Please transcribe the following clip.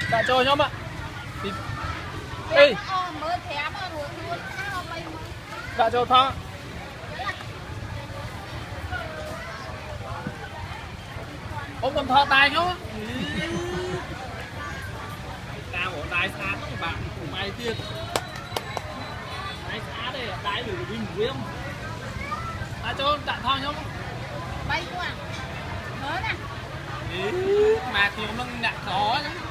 Đã cho nhóm ạ. Ê. Đã cho thọ. Ông còn thọ tài không? Tao bỏ tài xa các bạn của mày tiên. Tài xa đây, tài được bình viêm. Đã cho đã thọ không? Bay quá. Hớ nè. Mà thì nó nặng khó lắm.